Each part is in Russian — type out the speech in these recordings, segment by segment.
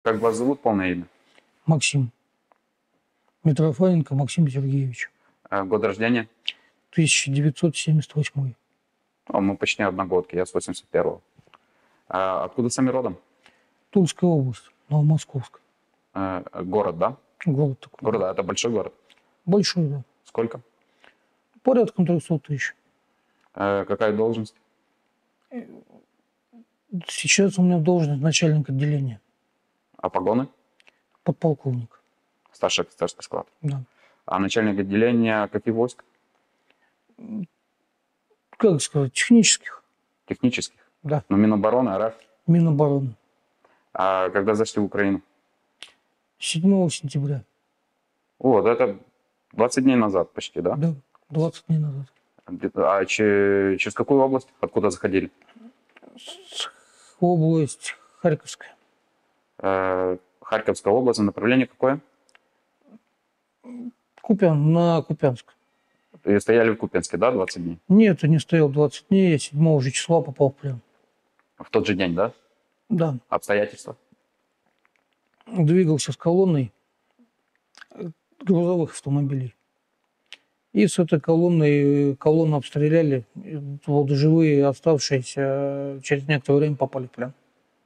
Как вас зовут, полное имя? Максим. Митрофаненко Максим Сергеевич. Год рождения? 1978. Мы почти одногодки, я с 81-го. Откуда сами родом? Тульская область, Новомосковск. Город, да? Город такой. Город, это большой город? Большой, да. Сколько? Порядком 300 тысяч. Какая должность? Сейчас у меня должность начальник отделения. А погоны? Подполковник. Старший офицерский склад. Да. А начальник отделения каких войск? Как сказать, технических. Технических? Да. Ну, Минобороны, РФ. Минобороны. А когда зашли в Украину? 7 сентября. Вот, это 20 дней назад почти, да? Да, 20 дней назад. А через какую область? Откуда заходили? Область Харьковская. Харьковская область, направление какое? На Купянск. И стояли в Купенске, да, 20 дней? Нет, я не стоял 20 дней, я 7 же числа попал в плен. В тот же день, да? Да. Обстоятельства? Двигался с колонной грузовых автомобилей. И с этой колонну обстреляли. Вот живые оставшиеся через некоторое время попали в плен.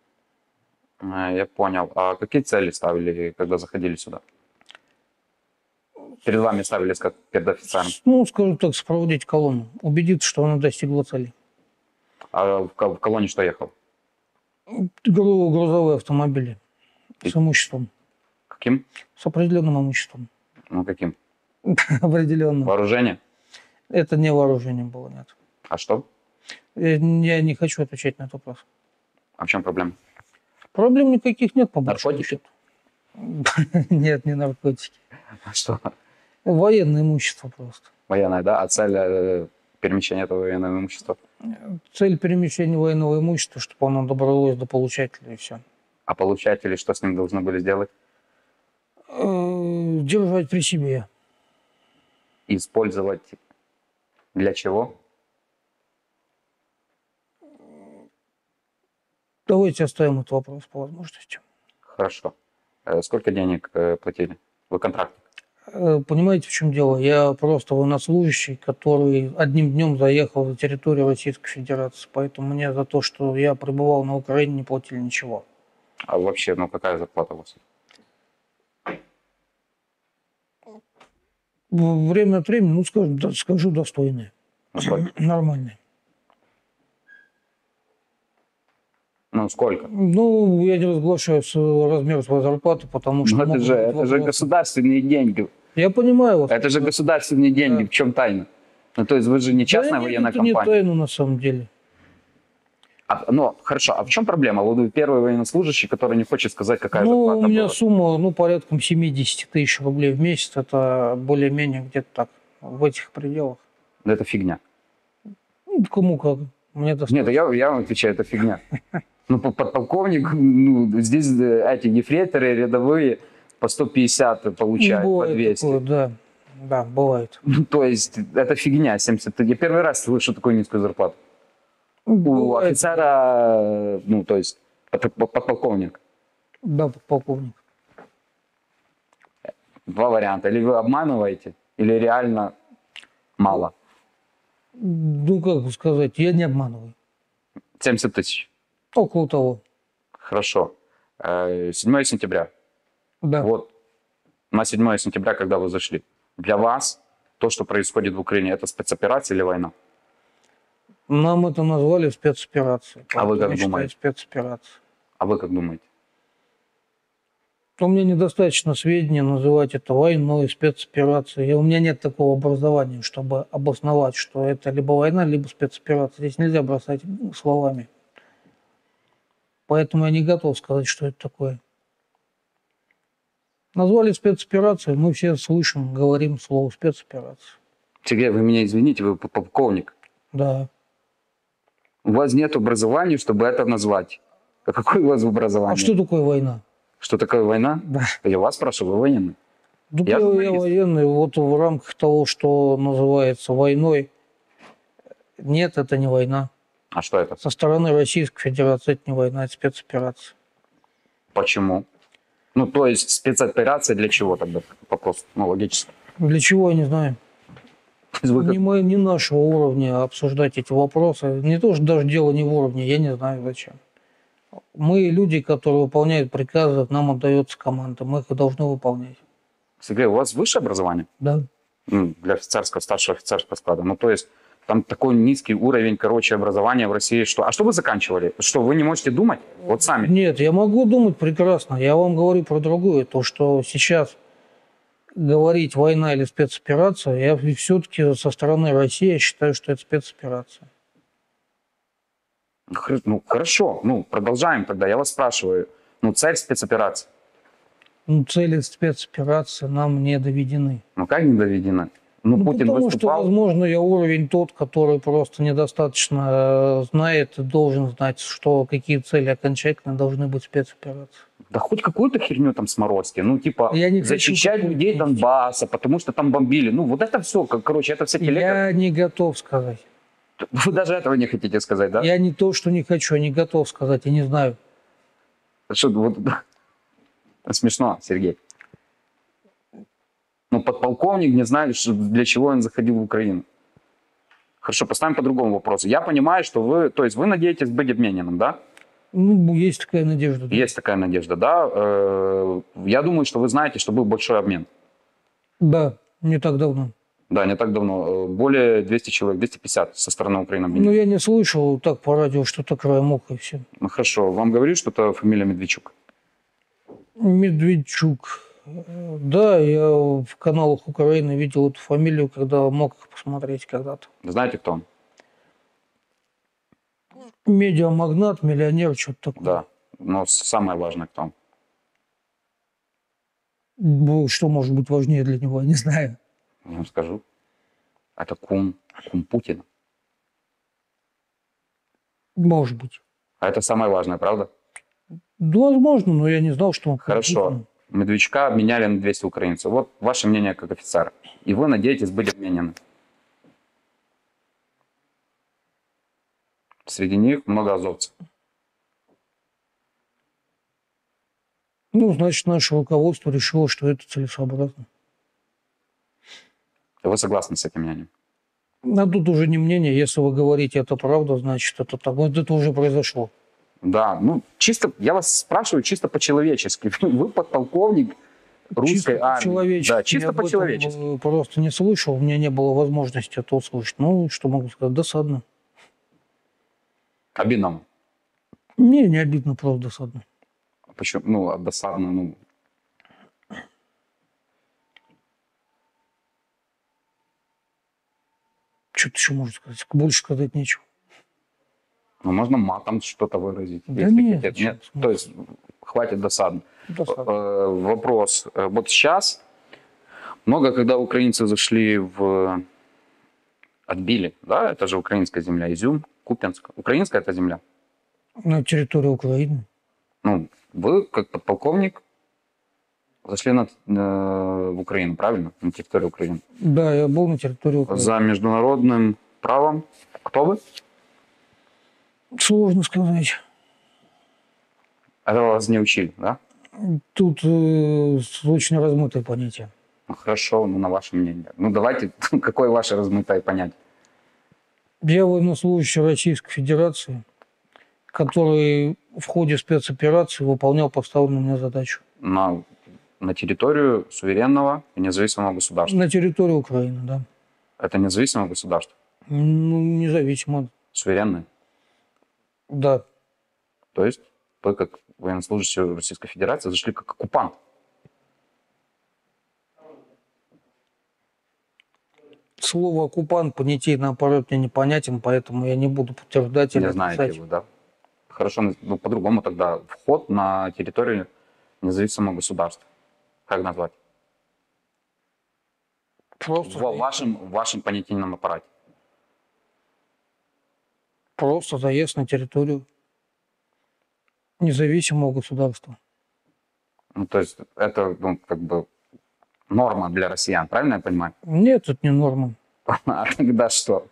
Я понял. А какие цели ставили, когда заходили сюда? Перед вами ставились как перед офицером? Ну, скажем так, сопроводить колонну. Убедиться, что она достигла цели. А в колонне что ехал? Грузовые автомобили с имуществом. Каким? С определенным имуществом. Ну, каким? Определенным. Вооружение? Это не вооружение было, нет. А что? Я не хочу отвечать на этот вопрос. А в чем проблема? Проблем никаких нет, по большому Наркотики? счету. Нет, не наркотики. А что? Военное имущество просто. Военное, да? А цель перемещения этого военного имущества? Цель перемещения военного имущества, чтобы оно добралось до получателя, и все. А получатели что с ним должны были сделать? Держать при себе. Использовать для чего? Давайте оставим этот вопрос по возможности. Хорошо. Сколько денег платили? Вы контрактник? Понимаете, в чем дело? Я просто военнослужащий, который одним днем заехал на территорию Российской Федерации. Поэтому мне за то, что я пребывал на Украине, не платили ничего. А вообще, ну какая зарплата у вас? Время от времени, ну, скажу достойные. Нормальные. Ну, сколько? Ну, я не разглашаю размер своей зарплаты, потому что... Ну, это же государственные деньги. Я понимаю вас. Это же государственные деньги. Да. В чем тайна? Ну, то есть вы же не частная военная это компания. Это не тайна на самом деле. Ну, хорошо. А в чем проблема? Вы первый военнослужащий, который не хочет сказать, какая зарплата у меня была. сумма, порядком 70 тысяч рублей в месяц. Это более-менее где-то так, в этих пределах. Да это фигня. Ну, кому как. Мне достаточно. Нет, я вам отвечаю, это фигня. Ну, подполковник, ну, здесь эти ефрейторы рядовые по 150 получают, по 200. Такое, да, бывает. Ну, то есть это фигня, 70. Я первый раз слышу такую низкую зарплату. У офицера, ну, то есть подполковник. Да, подполковник. Два варианта. Или вы обманываете, или реально мало. Ну, как бы сказать, я не обманываю. 70 тысяч. Около того. Хорошо. 7 сентября. Да. Вот на 7 сентября, когда вы зашли, для вас то, что происходит в Украине, это спецоперация или война? Нам это назвали спецоперацией. А вы как думаете? Спецоперация. А вы как думаете? У меня недостаточно сведений называть это войной, спецоперацией. У меня нет такого образования, чтобы обосновать, что это либо война, либо спецоперация. Здесь нельзя бросать словами. Поэтому я не готов сказать, что это такое. Назвали спецоперацией, мы все слышим, говорим слово спецоперация. Сергей, вы меня извините, вы полковник. Да. У вас нет образования, чтобы это назвать. А какое у вас образование? А что такое война? Что такое война? Да. Я вас спрашиваю, вы военный? Я военный. Вот в рамках того, что называется войной, нет, это не война. А что это? Со стороны Российской Федерации это не война, это спецоперация. Почему? Ну, то есть спецоперация для чего тогда? Вопрос, ну, логически. Для чего, я не знаю. То есть вы как- Не нашего уровня обсуждать эти вопросы. Не то, что даже дело не в уровне, я не знаю зачем. Мы люди, которые выполняют приказы, нам отдается команда, мы их и должны выполнять. Сергей, у вас высшее образование? Да. Для офицерского, старшего офицерского склада. Ну, то есть там такой низкий уровень, короче, образования в России. Что... А что вы заканчивали? Что, вы не можете думать? Вот сами. Нет, я могу думать прекрасно. Я вам говорю про другое. То, что сейчас говорить война или спецоперация, я все-таки со стороны России я считаю, что это спецоперация. Ну, хорошо. Ну, продолжаем тогда. Я вас спрашиваю. Ну, цель спецоперации. Ну, цели спецоперации нам не доведены. Ну, как не доведена? Ну, Путин потому что, выступал... возможно, я уровень тот, который просто недостаточно знает и должен знать, что какие цели окончательно должны быть спецоперации. Да хоть какую-то херню там сморозьте. Ну, типа, Я не хочу защищать какую-то людей нести. Донбасса, потому что там бомбили. Ну, вот это все, короче, это все телега. Я не готов сказать. Вы даже этого не хотите сказать, да? Я не то, что не хочу, я не готов сказать, я не знаю. Что, вот... Смешно, Сергей. Ну, подполковник не знает, для чего он заходил в Украину. Хорошо, поставим по другому вопросу. Я понимаю, что вы, то есть вы надеетесь быть обмененным, да? Ну, есть такая надежда. Да. Есть такая надежда, да? Я думаю, что вы знаете, что был большой обмен. Да, не так давно. Да, не так давно. Более 200 человек, 250 со стороны Украины. Ну, я не слышал так по радио, что-то краем уха и все. Ну, хорошо. Вам говорит что-то фамилия Медведчук? Медведчук. Да, я в каналах Украины видел эту фамилию, когда мог их посмотреть когда-то. Знаете, кто он? Медиамагнат, миллионер, что-то такое. Да. Но самое важное, кто он? Ну, что может быть важнее для него, я не знаю. Я вам скажу. Это кум Путина. Может быть. А это самое важное, правда? Да, возможно, но я не знал, что он... Хорошо. Медведчука обменяли на 200 украинцев. Вот ваше мнение как офицера. И вы надеетесь быть обменены. Среди них много азовцев. Ну, значит, наше руководство решило, что это целесообразно. И вы согласны с этим мнением? А тут уже не мнение. Если вы говорите, это правда, значит, это так. Вот это уже произошло. Да, ну, чисто, я вас спрашиваю чисто по-человечески. Вы подполковник русской армии. По-человечески. Да, чисто Я об этом, по-человечески. просто не слышал, у меня не было возможности это услышать. Ну, что могу сказать, досадно. Обидно. Мне не обидно, просто досадно. Почему? Ну, досадно, ну. Что-то еще можно сказать. Больше сказать нечего. Ну, можно матом что-то выразить. Да если нет, хотите. зачем? Нет? То есть хватит досадно. Досадно. Вопрос. Вот сейчас много, когда украинцы зашли в... Отбили, да? Это же украинская земля. Изюм, Купянск. Украинская это земля. На территории Украины. Ну, вы, как подполковник, зашли в Украину, правильно? На территорию Украины. Да, я был на территории Украины. За международным правом. Кто вы? Сложно сказать. Это вас не учили, да? Тут очень размытое понятие. Ну, хорошо, ну, на ваше мнение. Ну, давайте, какое ваше размытое понятие? Я военнослужащий Российской Федерации, который в ходе спецоперации выполнял поставленную мне задачу. На территорию суверенного и независимого государства. На территории Украины, да. Это независимое государство? Ну, независимо. Суверенное? Да. То есть вы, как военнослужащий Российской Федерации, зашли как оккупант? Слово «оккупант» понятийный аппарат мне непонятен, поэтому я не буду подтверждать или Не знаете отрицать. его, да? Хорошо, ну, по-другому тогда. Вход на территорию независимого государства. Как назвать? Просто, В вашем понятийном аппарате. просто заезд на территорию независимого государства. Ну, то есть это, ну, как бы норма для россиян, правильно я понимаю? Нет, это не норма. А тогда что?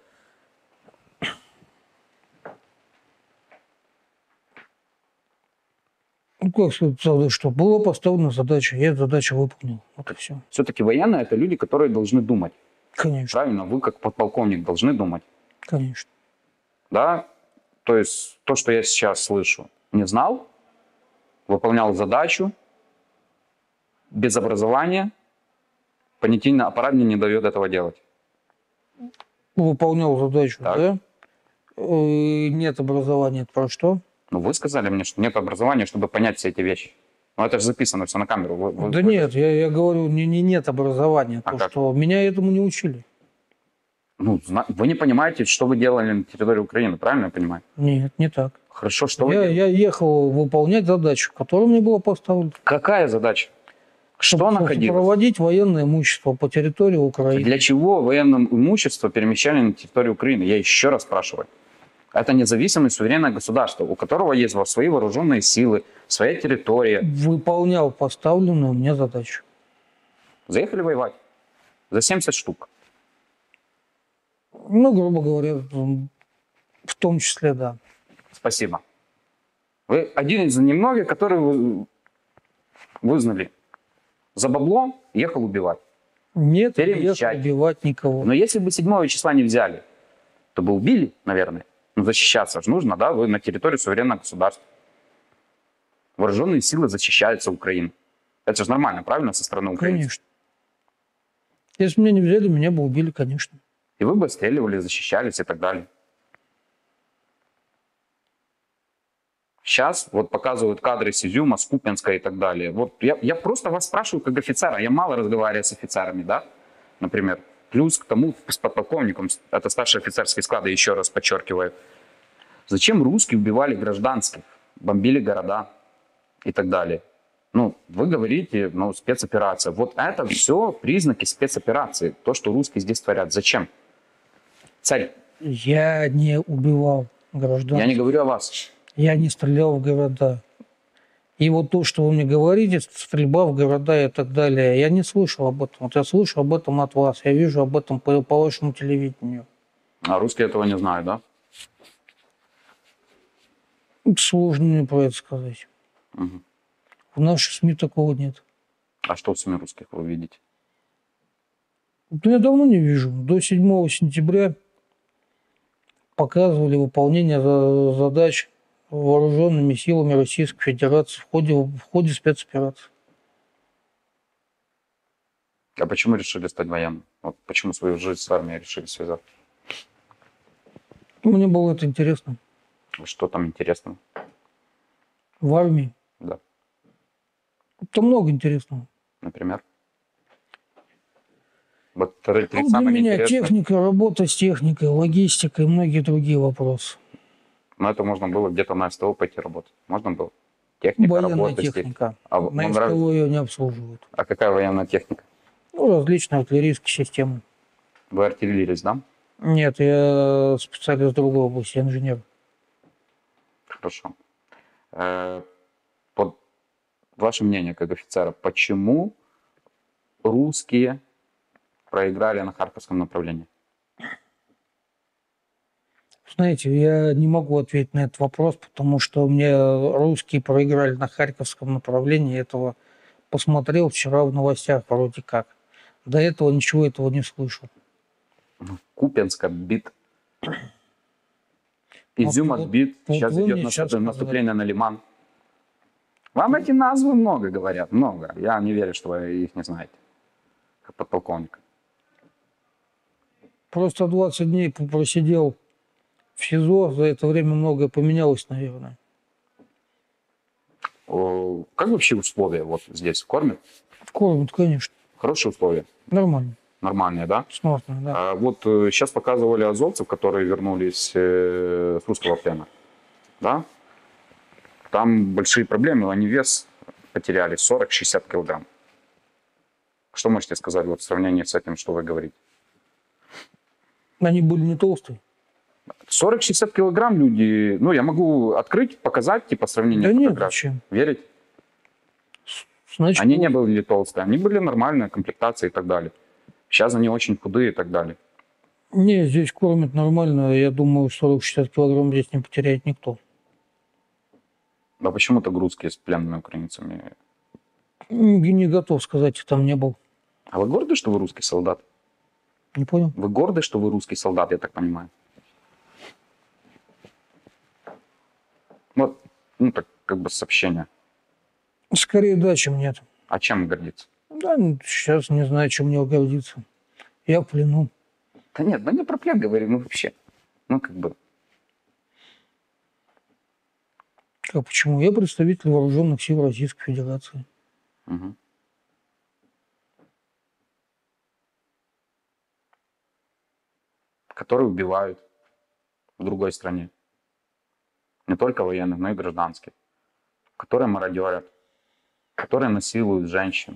Ну, как сказать, что была поставлена задача, я эту задачу выполнил. Вот и все. Все-таки военные – это люди, которые должны думать. Конечно, Правильно? Вы, как подполковник, должны думать. конечно. Да? То есть то, что я сейчас слышу, не знал, выполнял задачу, без образования, понятийный аппарат мне не дает этого делать. Выполнял задачу, Так. да? Нет образования, это про что? Ну, вы сказали мне, что нет образования, чтобы понять все эти вещи. Ну, это же записано все на камеру. Да нет, я говорю, нет образования, А то, как? что меня этому не учили. Ну, вы не понимаете, что вы делали на территории Украины, правильно я понимаю? Нет, не так. Хорошо, что вы делали? Я ехал выполнять задачу, которая мне была поставлена. Какая задача? Что находилось? Проводить военное имущество по территории Украины. Для чего военное имущество перемещали на территорию Украины? Я еще раз спрашиваю. Это независимое суверенное государство, у которого есть свои вооруженные силы, своя территория. Выполнял поставленную мне задачу. Заехали воевать за 70 штук. Ну, грубо говоря, в том числе, да. Спасибо. Вы один из немногих, которые вызнали. За бабло ехал убивать. Нет, не ехал Перемещать. убивать никого. Но если бы 7 числа не взяли, то бы убили, наверное. Ну, защищаться же нужно, да? Вы на территории суверенного государства. Вооруженные силы защищаются Украины. Это же нормально, правильно, со стороны украинцев? Конечно. Если меня не взяли, меня бы убили, конечно. И вы бы отстреливали, защищались и так далее. Сейчас вот показывают кадры с Изюма, с Купянска и так далее. Вот я просто вас спрашиваю как офицера. Я мало разговариваю с офицерами, да, например. Плюс к тому с подполковником, это старший офицерский склад, еще раз подчеркиваю. Зачем русские убивали гражданских, бомбили города и так далее? Ну, вы говорите, ну, спецоперация. Вот это все признаки спецоперации. То, что русские здесь творят. Зачем? Цель. Я не убивал граждан. Я не говорю о вас. Я не стрелял в города. И вот то, что вы мне говорите, стрельба в города и так далее, я не слышал об этом. Вот я слышу об этом от вас, я вижу об этом по вашему телевидению. А русские этого не знают, да? Сложно мне про это сказать. Угу. В наших СМИ такого нет. А что в СМИ русских вы видите? Вот я давно не вижу. До 7 сентября показывали выполнение задач вооруженными силами Российской Федерации в ходе спецоперации. А почему решили стать военным? Вот почему свою жизнь с армией решили связать? Мне было это интересно. Что там интересного? В армии. Да. Там много интересного. Например? Вот три Ну, для самых меня интересных. техника, работа с техникой, логистика и многие другие вопросы. Но это можно было где-то на СТО пойти работать. Можно было? Техника, Военная работа, техника. А, На вам СТО нравится? ее не обслуживают. А какая военная техника? Ну, различные артиллерийские системы. Вы артиллерист, да? Нет, я специалист другой области, инженер. Хорошо. Вот ваше мнение как офицера, почему русские проиграли на Харьковском направлении? Знаете, я не могу ответить на этот вопрос, потому что мне русские проиграли на Харьковском направлении. Этого посмотрел вчера в новостях вроде как. До этого ничего этого не слышал. Купянск отбит. Изюм Вот- отбит. вот Сейчас вы идет мне сейчас наступление на Лиман. Вам эти назвы много говорят, много. Я не верю, что вы их не знаете, как подполковник. Просто 20 дней просидел в СИЗО, за это время многое поменялось, наверное. Как вообще условия вот здесь? Кормят? Кормят, конечно. Хорошие условия? Нормально. Нормальные, да? Сносно, да. А вот сейчас показывали азовцев, которые вернулись с русского плена. Да? Там большие проблемы, они вес потеряли 40-60 килограмм. Что можете сказать вот в сравнении с этим, что вы говорите? Они были не толстые. 40-60 килограмм люди, ну я могу открыть, показать, типа сравнение Да нет, фотографий. зачем? Верить? Значит, Они не были толстые, они были нормальные, комплектации и так далее. Сейчас они очень худые и так далее. не, здесь кормят нормально. Я думаю, 40-60 килограмм здесь не потеряет никто. Да почему так русские с пленными украинцами? Я не готов сказать, я там не был. А вы горды, что вы русский солдат? Не понял? Вы горды, что вы русский солдат, я так понимаю? Вот, ну так как бы сообщение. Скорее да, чем нет. А чем гордиться? Да, сейчас не знаю, чем мне гордиться. Я в плену. Да нет, мы не про плен говорим, ну вообще. Ну как бы, Как почему? Я представитель вооруженных сил Российской Федерации. угу. Которые убивают в другой стране. Не только военных, но и гражданских. Которые мародерят, которые насилуют женщин,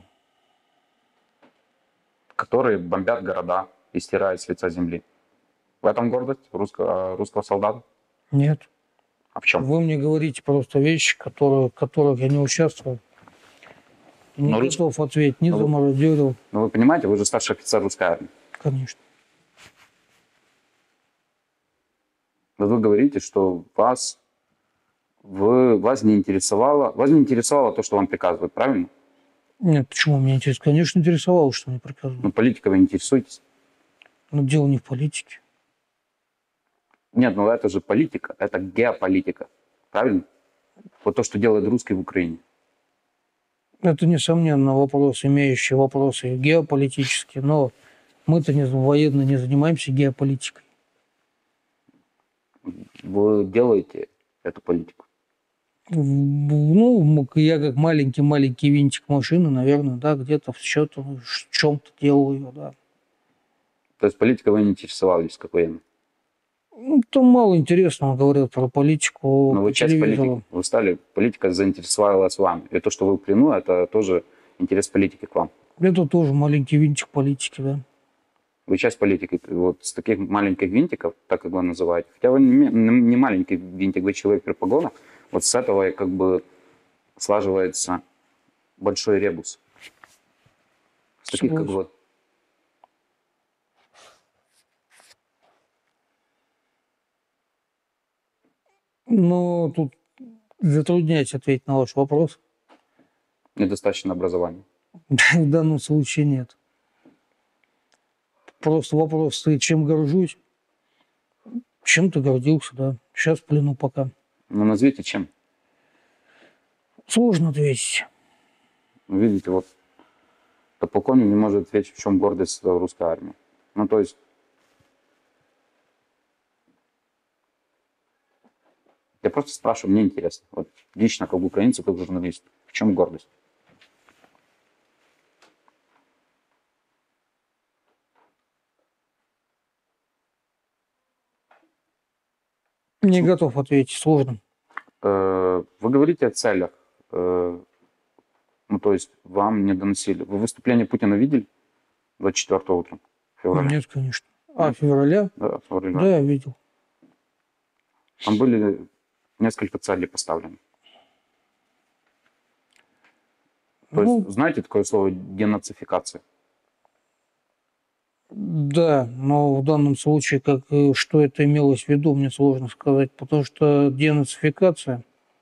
которые бомбят города и стирают с лица земли. В этом гордость русского солдата? Нет. А в чем? Вы мне говорите просто вещи, в которых я не участвовал. Не Но готов ответить, не но вы- замародерил. Ну вы понимаете, вы же старший офицер русской армии. Конечно. Вы говорите, что вас не интересовало то, что вам приказывают, правильно? Нет, почему меня интересует? Конечно, интересовало, что мне приказывают. Ну, политикой вы интересуетесь. Но дело не в политике. Нет, ну это же политика, это геополитика, правильно? Вот то, что делает русский в Украине. Это, несомненно, вопрос, имеющий вопросы геополитические, но мы-то военно не занимаемся геополитикой. Вы делаете эту политику. Ну, я как маленький винтик машины, наверное, да, где-то в чем-то делаю ее, да. То есть политикой вы не интересовались, как военный. Ну, там мало интересного говорят про политику Но по вы часть телевизору. политики. Вы стали, политика заинтересовалась вами. И то, что вы в плену, это тоже интерес политики к вам. Это тоже маленький винтик политики, да. Вы часть политики. Вот с таких маленьких винтиков, так как вы называете, хотя вы не маленький винтик, вы человек при погонах, вот с этого как бы слаживается большой ребус. С таких как вот. Но тут затрудняюсь ответить на ваш вопрос. Недостаточно образования. В данном случае нет. Просто вопрос, ты чем горжусь? Чем-то гордился, да. Сейчас в плену пока. Ну, назовите чем. Сложно ответить. Ну, видите, вот полковник не может ответить, в чем гордость русской армии. Ну, то есть, я просто спрашиваю, мне интересно. Вот лично, как украинец, как журналист, в чем гордость? Не готов ответить, сложно. Вы говорите о целях. Ну, то есть, вам не доносили. Вы выступление Путина видели 24 утром, февраля? Нет, конечно. А, февраля? Да, февраля. Да, я видел. Там были несколько целей поставлены. То есть, знаете такое слово денацификация? Да, но в данном случае, что это имелось в виду, мне сложно сказать, потому что денацификация...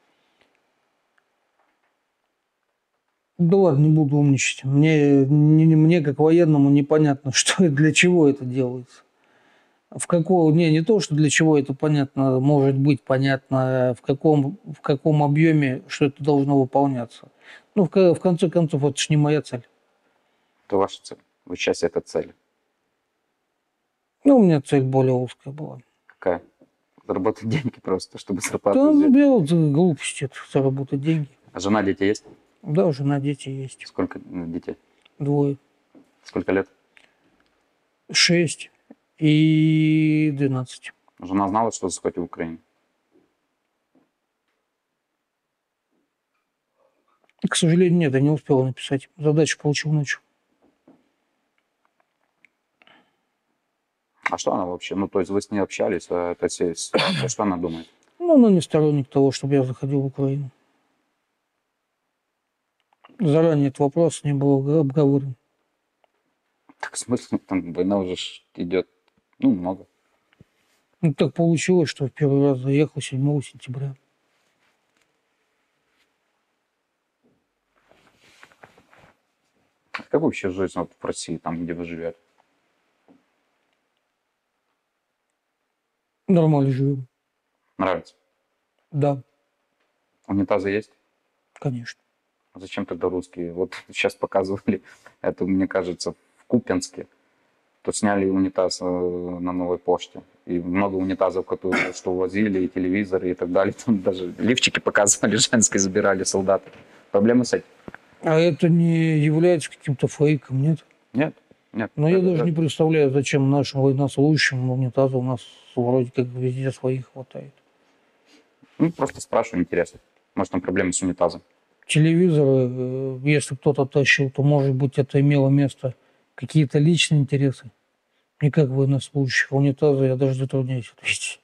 Да ладно, не буду умничать. Мне как военному непонятно, что и для чего это делается. Не то, что для чего это понятно, может быть понятно, в каком объеме, что это должно выполняться. Ну, в конце концов, это же не моя цель. Это ваша цель. Вы часть этой цели. Ну, у меня цель более узкая была. Какая? Заработать деньги просто, чтобы Да, зарплату взять. делать глупости, это заработать деньги. А жена, дети есть? Да, жена, дети есть. Сколько детей? 2. Сколько лет? 6 и 12. Жена знала, что захватил Украину? К сожалению, нет, я не успел написать. Задачу получил ночью. А что она вообще? Ну, то есть вы с ней общались, что она думает? Ну, она не сторонник того, чтобы я заходил в Украину. Заранее этот вопрос не был обговорен. Так в смысле, там война уже идет, ну, много. Ну, так получилось, что в первый раз заехал 7 сентября. Как вообще жизнь вот в России, там, где вы живете? Нормально живем. Нравится? Да, Унитазы есть? конечно. А зачем тогда русские? Вот сейчас показывали это, мне кажется, в Купянске. То сняли унитаз на Новой почте. И много унитазов, которые что увозили, и телевизоры, и так далее. Там даже лифчики показывали, женские забирали солдаты. Проблемы с этим? А это не является каким-то фейком, нет? Нет, нет. Но я Это- даже не представляю, зачем нашим военнослужащим унитазы у нас вроде как везде своих хватает. Ну, просто спрашиваю, интересно. Может, там проблемы с унитазом? Телевизоры, если кто-то тащил, то, может быть, это имело место какие-то личные интересы. Не как военнослужащих. Унитазы я даже затрудняюсь ответить.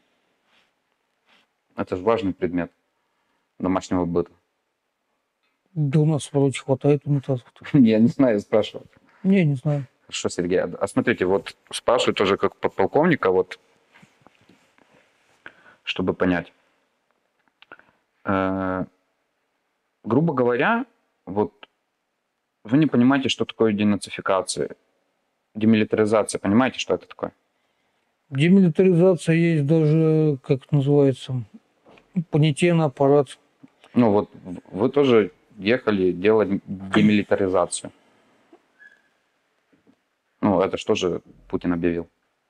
Это же важный предмет домашнего быта. Да у нас вроде хватает унитазов. Я не знаю, я спрашиваю. Не знаю. Хорошо, Сергей. А смотрите, вот спрашиваю тоже как подполковника, вот, чтобы понять. Грубо говоря, вот вы не понимаете, что такое денацификация, демилитаризация. Понимаете, что это такое? Демилитаризация есть даже, как это называется, понятийный аппарат. Ну вот вы тоже ехали делать демилитаризацию. Ну, это что же Путин объявил?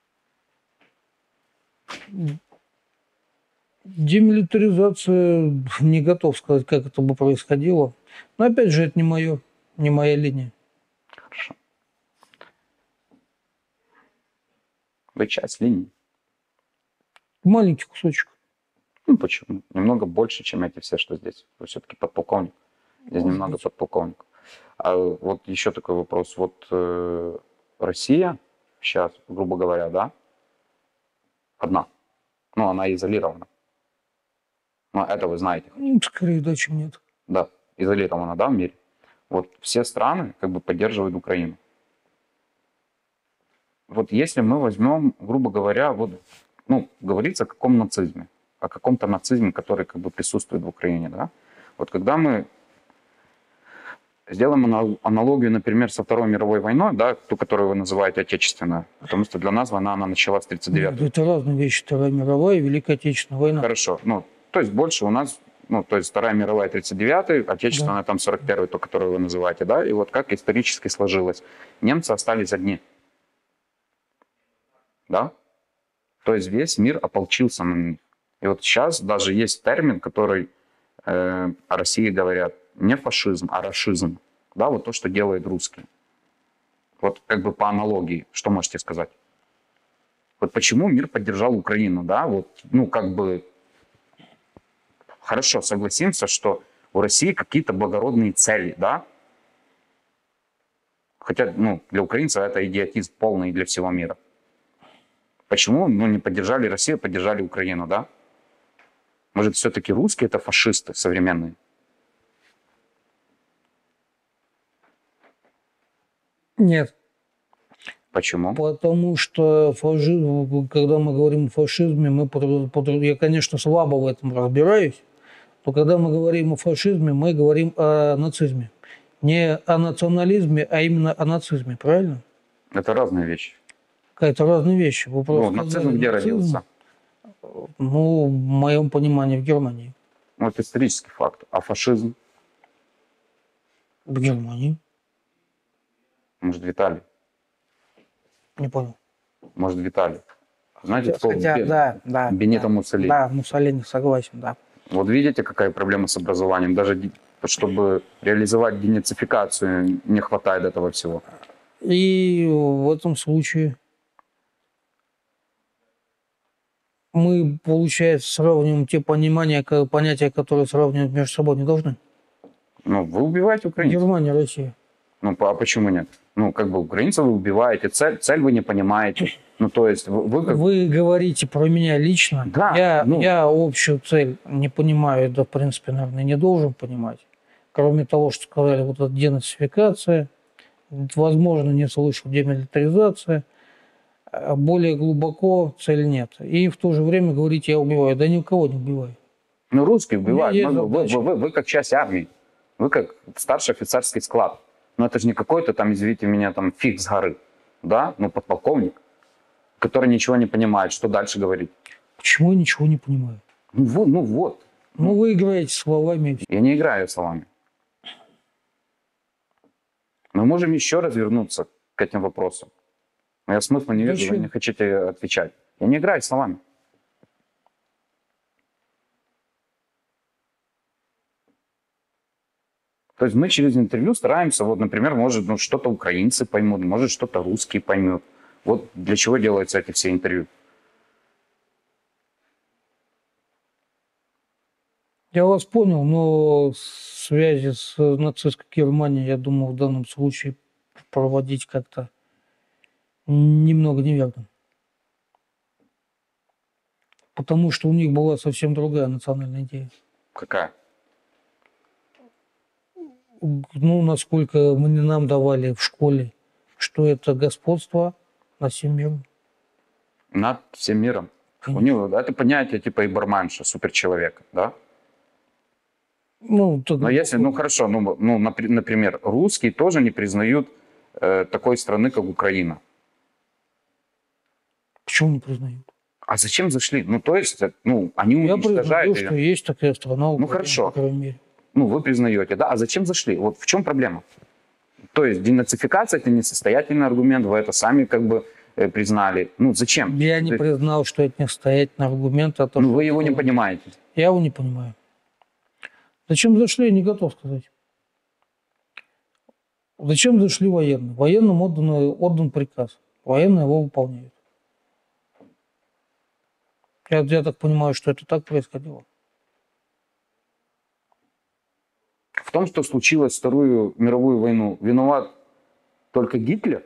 Демилитаризация, не готов сказать, как это бы происходило. Но опять же, это не мое, не моя линия. Хорошо. Вы часть линии. Маленький кусочек. Ну, почему? Немного больше, чем эти все, что здесь. Вы все-таки подполковник. Здесь немного подполковников. А вот еще такой вопрос. Вот Россия сейчас, грубо говоря, да, одна. Ну, она изолирована. Ну, это вы знаете. Скорее да, чем нет. Да, изолирована, да, в мире. Вот все страны как бы поддерживают Украину. Вот если мы возьмем, грубо говоря, вот, ну, говорится о каком нацизме, о каком-то нацизме, который как бы присутствует в Украине, да. Вот когда мы сделаем аналогию, например, со Второй мировой войной, да, ту, которую вы называете отечественной, потому что для нас война, она началась в 1939. Это разные вещи. Вторая мировая и Великая Отечественная война. Хорошо, ну, то есть больше у нас, ну, то есть Вторая мировая 39-й, отечественная там 41-й, то, которую вы называете, да, и вот как исторически сложилось. Немцы остались одни. Да? То есть весь мир ополчился на них. И вот сейчас даже есть термин, который о России говорят не фашизм, а рашизм. Да, вот то, что делает русский. Вот как бы по аналогии, что можете сказать? Вот почему мир поддержал Украину, да, вот, ну, как бы, хорошо, согласимся, что у России какие-то благородные цели, да? Хотя, ну, для украинцев это идиотизм полный для всего мира. Почему, ну, не поддержали Россию, поддержали Украину, да? Может, все-таки русские это фашисты современные? Нет. Почему? Потому что фашизм, когда мы говорим о фашизме, я, конечно, слабо в этом разбираюсь, но когда мы говорим о фашизме, мы говорим о нацизме. Не о национализме, а именно о нацизме, правильно? Это разные вещи. Какая-то разные вещи. Вы просто Ну, сказали, нацизм где нацизм, родился? Ну, в моем понимании, в Германии. Ну, это исторический факт. А фашизм? В Германии. Может, в Италии? Не понял. Может, в Италии? Знаете, такого да. Бенито Муссолини? Да, Муссолини, согласен, да. Вот видите, какая проблема с образованием? Даже чтобы реализовать денацификацию, не хватает этого всего. И в этом случае мы, получается, сравниваем те понятия, которые сравнивать между собой не должны. Ну, вы убиваете украинцев. Германия, Россия. Ну, а почему нет? Ну, как бы украинцев вы убиваете, цель вы не понимаете. Ну, то есть вы как... Вы говорите про меня лично. Да, я общую цель не понимаю, да, в принципе, наверное, не должен понимать. Кроме того, что сказали, вот эта денацификация, возможно, не слышал, демилитаризация. Более глубоко цель нет. И в то же время говорить, я убиваю. Да никого не убиваю. Ну, русские убивают. есть Вы как часть армии. Вы как старший офицерский склад. Но это же не какой-то там, извините меня, там фиг с горы, да? Ну, подполковник, который ничего не понимает, что дальше говорить. Почему я ничего не понимаю? Ну вот, ну вот. Ну, вы играете словами. Я не играю словами. Мы можем еще раз вернуться к этим вопросам. Но я смысла не вижу, вы не хотите отвечать. Я не играю словами. То есть мы через интервью стараемся, вот, например, может, ну, что-то украинцы поймут, может, что-то русские поймут. Вот для чего делаются эти все интервью. Я вас понял, но связи с нацистской Германией, я думаю, в данном случае проводить как-то немного неверно. Потому что у них была совсем другая национальная идея. Какая? Ну, насколько нам давали в школе, что это господство над всем миром. Над всем миром. Конечно. У него это понятие типа иберменша, суперчеловека, да? Ну, Но если, ну хорошо, ну, например, русские тоже не признают такой страны, как Украина. Почему не признают? А зачем зашли? Ну, то есть, ну, они уничтожают Я признаю, ее. что есть такая страна, Украина, Ну, хорошо. по крайней мере. Ну, вы признаете, да? А зачем зашли? Вот в чем проблема? То есть денацификация – это несостоятельный аргумент, вы это сами как бы признали. Ну, зачем? Я не признал, что это несостоятельный аргумент. А то, ну, что вы его не понимаете. Я его не понимаю. Зачем зашли, я не готов сказать. Зачем зашли военные? Военным отдан приказ. Военные его выполняют. Я так понимаю, что это так происходило. В том, что случилось Вторую мировую войну, виноват только Гитлер?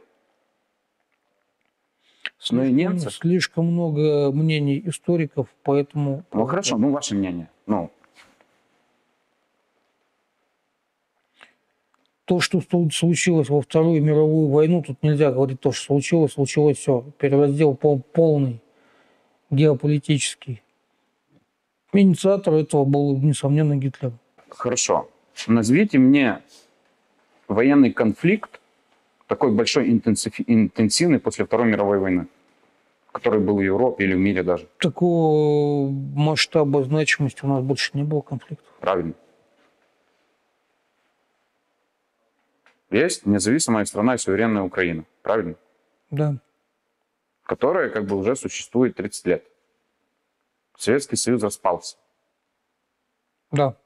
Но и немцы? Слишком много мнений историков, поэтому... Ну хорошо, ну ваше мнение. Ну. То, что случилось во Вторую мировую войну, тут нельзя говорить то, что случилось все. Перераздел полный, геополитический. Инициатор этого был, несомненно, Гитлер. Хорошо. Назовите мне военный конфликт, такой большой, интенсивный после Второй мировой войны, который был в Европе или в мире даже. Такого масштаба значимости у нас больше не было конфликтов. Правильно. Есть независимая страна и суверенная Украина. Правильно? Да. Которая как бы уже существует 30 лет. Советский Союз распался. Да.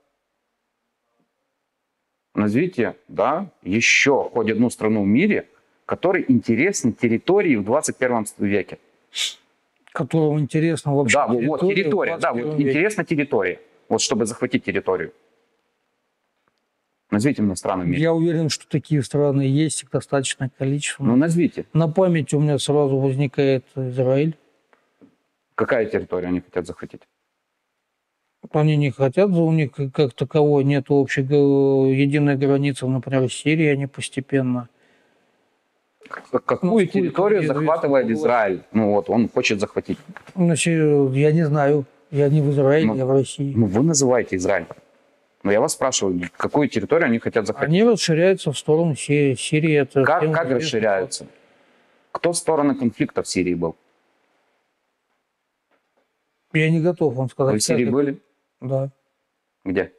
Назовите, да, еще хоть одну страну в мире, которой интересны территории в 21 веке. Которому интересно вообще. Да, вот территория, да, вот интересна территория. Вот чтобы захватить территорию. Назовите мне страны в мире. Я уверен, что такие страны есть, их достаточное количество. Ну, назовите. На памяти у меня сразу возникает Израиль. Какая территория они хотят захватить? Они не хотят, у них как таковой нет общей единой границы, например, с Сирией, они постепенно. Какую территорию захватывает Израиль? Ну вот, он хочет захватить. Значит, я не знаю, я не в Израиле, я в России. Ну, вы называете Израиль. Но я вас спрашиваю, какую территорию они хотят захватить? Они расширяются в сторону Сирии. Сирия это как расширяются? Кто стороны конфликта в Сирии был? Я не готов вам сказать. Вы в Сирии были? Да. Где?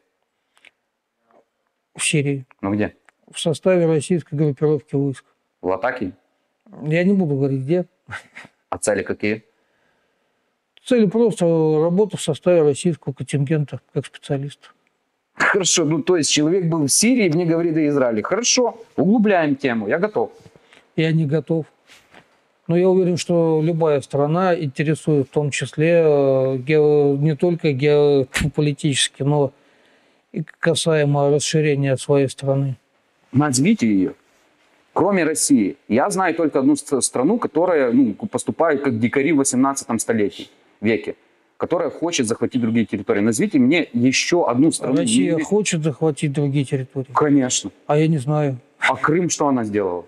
В Сирии. Ну где? В составе российской группировки войск. В Латакии? Я не буду говорить, где. А цели какие? Цель просто работа в составе российского контингента как специалист. Хорошо, ну то есть человек был в Сирии, мне говорит о Израиле. Хорошо, углубляем тему, я готов. Я не готов. Но я уверен, что любая страна интересует в том числе не только геополитически, но и касаемо расширения своей страны. Назовите ее. Кроме России. Я знаю только одну страну, которая поступает как дикари в 18 веке, которая хочет захватить другие территории. Назовите мне еще одну страну. Россия хочет захватить другие территории? Конечно. А я не знаю. А Крым что она сделала?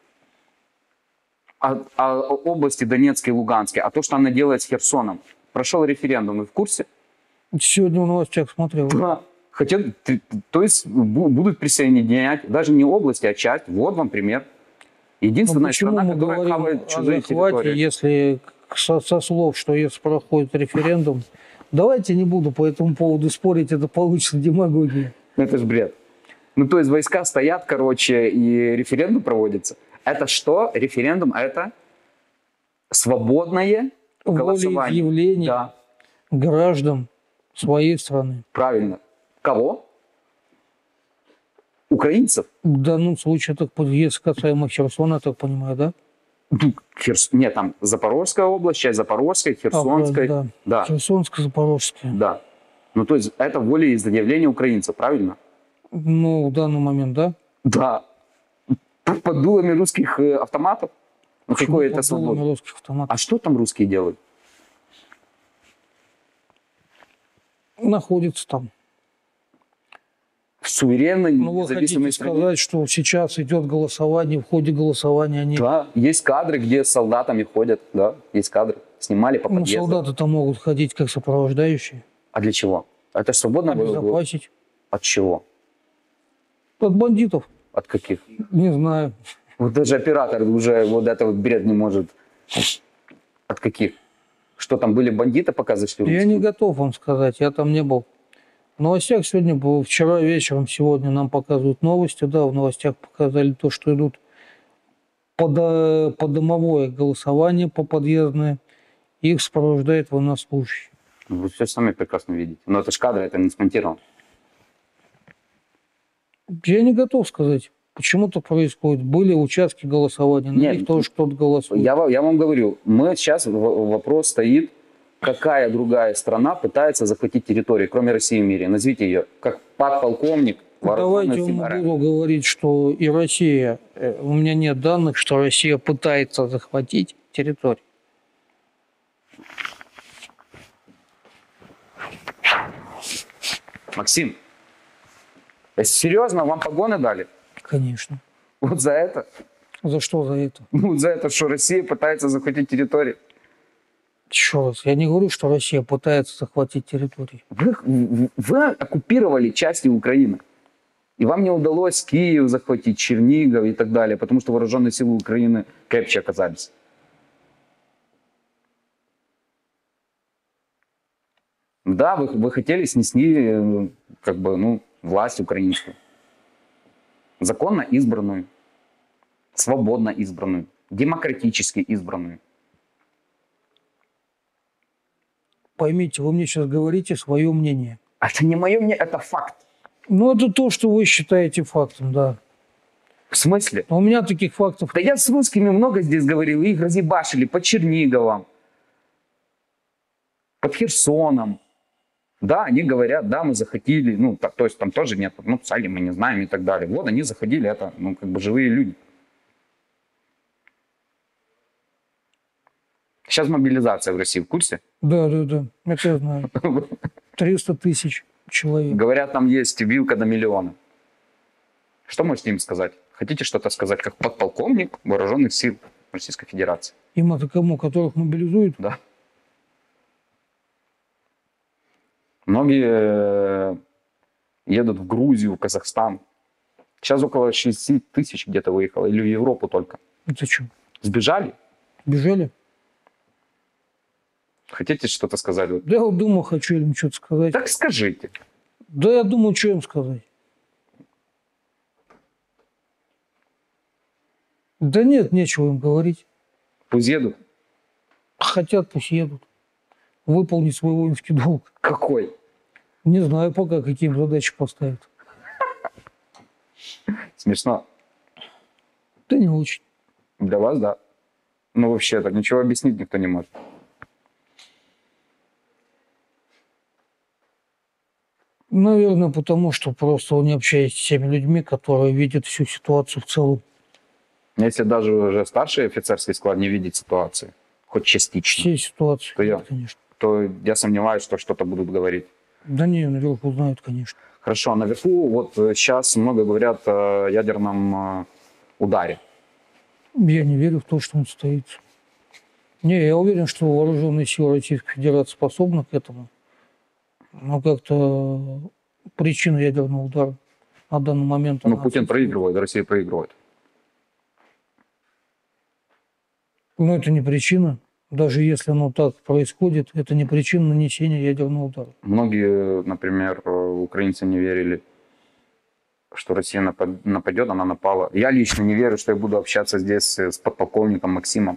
А области Донецкой и Луганской? А то, что она делает с Херсоном? Прошел референдум, вы в курсе? Сегодня в новостях смотрел. Да. То есть будут присоединять даже не области, а часть. Вот вам пример. Единственная почему страна, мы которая говорим хавает о чужие захвате, территории. если со слов, что если проходит референдум, давайте не буду по этому поводу спорить, это получится демагогия. Это ж бред. Ну, то есть войска стоят, короче, и референдум проводится. Это что? Референдум – это свободное голосование. Волеизъявление Да, граждан своей страны. правильно. Кого? Украинцев? В данном случае, так, если касаемо Херсона, я так понимаю, да? Нет, там Запорожская область, часть Запорожской, Херсонской. Да. Да, Херсонская, Запорожская. да. Ну, то есть это волеизъявление украинцев, правильно? Ну, в данный момент, да. Да. Под дулами русских автоматов? Ну, Почему какое это под дулами свобода? русских автоматов? А что там русские делают? Находится там. В суверенной, Ну, вы хотите независимой стране? сказать, что сейчас идет голосование, в ходе голосования они... Да, есть кадры, где с солдатами ходят, да, есть кадры. Снимали по Ну, подъезду. солдаты-то могут ходить как сопровождающие. А для чего? Это ж свободно было? Обезопасить. От чего? От бандитов. От каких? Не знаю. Вот даже оператор уже вот этот бред не может. От каких? Что там были бандиты, пока зашли русские? Я не готов вам сказать, я там не был. В новостях сегодня было, вчера вечером, сегодня нам показывают новости, да, в новостях показали то, что идут подомовое голосование, по подъездное, их сопровождает военнослужащий. Вы все сами прекрасно видите. Но это ж кадры, это не смонтировано. Я не готов сказать, почему так происходит. Были участки голосования, на Нет, них тоже кто-то голосует. Я вам говорю, мы сейчас вопрос стоит, какая другая страна пытается захватить территорию, кроме России в мире. Назовите ее, как подполковник вооруженных Давайте сил я РФ. буду говорить, что и Россия, у меня нет данных, что Россия пытается захватить территорию. Максим, если серьезно, вам погоны дали? Конечно. Вот за это? За что за это? Ну, за это, что Россия пытается захватить территорию. Еще раз, я не говорю, что Россия пытается захватить территорию. Вы оккупировали части Украины. И вам не удалось Киев захватить, Чернигов и так далее, потому что вооруженные силы Украины крепче оказались. Да, вы хотели снести как бы, ну, власть украинскую. Законно избранную, свободно избранную, демократически избранную. Поймите, вы мне сейчас говорите свое мнение. Это не мое мнение, это факт. Ну, это то, что вы считаете фактом, да. В смысле? Но у меня таких фактов... Да я с русскими много здесь говорил, их разъебашили по Черниговам, под Херсоном. Да, они говорят, да, мы захотели, ну, то есть там тоже нет, ну, цели мы не знаем и так далее. Вот они заходили, это, ну, как бы живые люди. Сейчас мобилизация в России, в курсе? Да, это я знаю. 300 тысяч человек. Говорят, там есть вилка до миллиона. Что можете им сказать? Хотите что-то сказать, как подполковник вооруженных сил Российской Федерации? Им это кому, которых мобилизуют? Да. Многие едут в Грузию, в Казахстан. Сейчас около 60 тысяч где-то выехало, или в Европу только. Это что? Сбежали? Бежали? Хотите что-то сказать? Да я вот думал, хочу им что-то сказать. Так скажите. Да я думаю, что им сказать. Да нет, нечего им говорить. Пусть едут. Хотят, пусть едут. Выполнить свой воинский долг. Какой? Не знаю пока, какие им задачи поставят. Смешно. Да не очень. Для вас, да. Ну, вообще, так ничего объяснить никто не может. Наверное, потому что просто вы не общаетесь с теми людьми, которые видят всю ситуацию в целом. Если даже уже старший офицерский склад не видит ситуации, хоть частично, Всей ситуации, То я- конечно. то я сомневаюсь, что что-то будут говорить. Да не, наверху знают, конечно. Хорошо, наверху вот сейчас много говорят о ядерном ударе. Я не верю в то, что он состоится. Не, я уверен, что вооруженные силы Российской Федерации способны к этому. Но как-то причина ядерного удара. На данный момент Но она Путин отсутствует. проигрывает, Россия проигрывает. Но это не причина. Даже если оно так происходит, это не причина нанесения ядерного удара. Многие, например, украинцы не верили, что Россия нападет, она напала. Я лично не верю, что я буду общаться здесь с подполковником Максимом,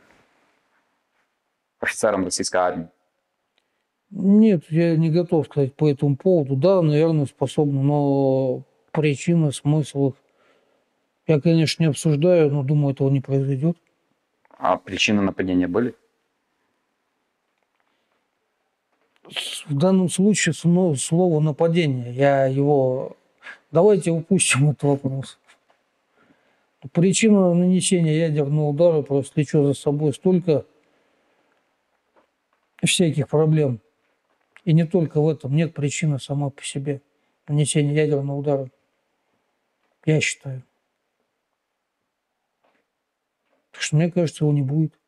офицером российской армии. Нет, я не готов сказать по этому поводу. Да, наверное, способны, но причина, смысл их я, конечно, не обсуждаю, но думаю, этого не произойдет. А причины нападения были? В данном случае слово нападение. Давайте упустим этот вопрос. Причина нанесения ядерного удара просто влечет за собой столько всяких проблем. И не только в этом. Нет причины сама по себе нанесения ядерного удара. Я считаю. Так что, мне кажется, его не будет.